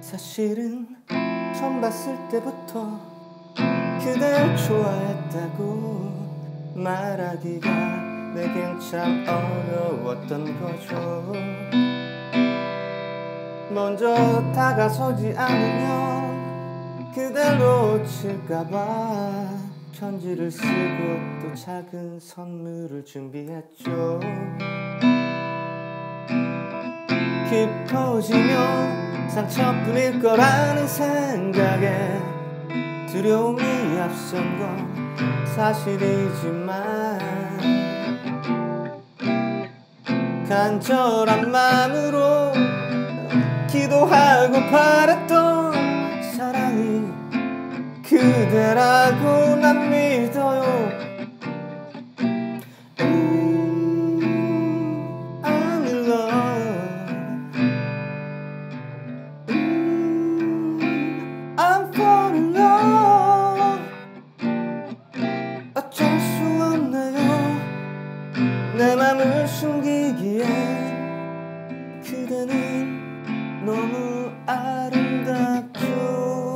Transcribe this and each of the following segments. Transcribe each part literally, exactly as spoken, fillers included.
사실은 처음 봤을 때부터 그댈 좋아했다고 말하기가 내겐 참 어려웠던 거죠. 먼저 다가서지 않으면 그댈 놓칠까봐 편지를 쓰고 또 작은 선물을 준비했죠. 깊어지면 상처뿐일 거라는 생각에 두려움이 앞선 건 사실이지만 간절한 마음으로 기도하고 바랬던 사랑이 그대라고 난 믿어요. 음, I'm in love. 음, I'm falling in love. 어쩔 수 없네요. 내 맘을 숨기기에 그대는 너무 아름답죠.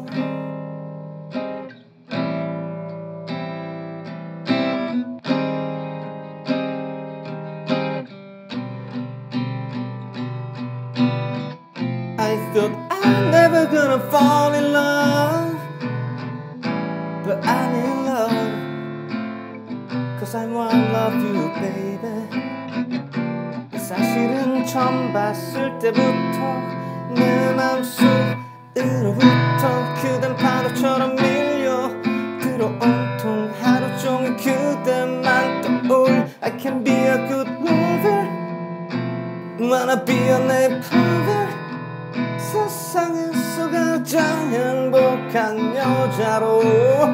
I thought I'm never gonna fall in love, but I'm in love, cause I wanna love you, baby. 사실은 처음 봤을 때부터 내 맘속으로부터 그댄 파도처럼 밀려들어 온통 하루 종일 그대만 떠올. I can be a good lover, wanna be a lover. 세상에서 가장 행복한 여자로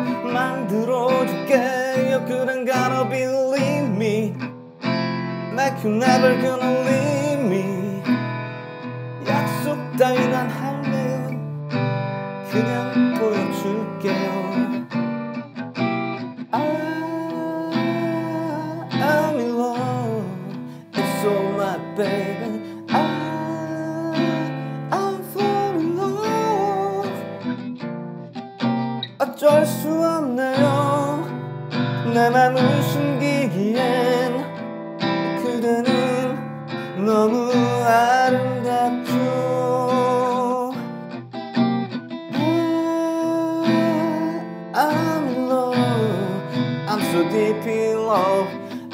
만들어줄게요. 그댄 gotta believe me, like you're never gonna leave me. 약속 따윈 안 할래요. 그냥 보여줄게요. I, I'm in love, it's all my baby. I, I'm falling in love. 어쩔 수 없네요. 내 맘을 숨기기엔 그대는 너무 아름답죠. I'm in love, I'm so deep in love.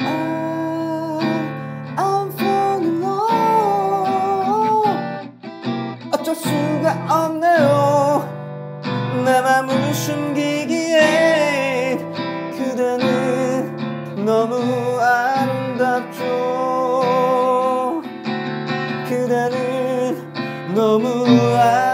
I'm falling in love. 어쩔 수가 없네요. 내 맘을 숨기기엔 그대는 너무 아름답죠. 그대는 너무 아름답죠.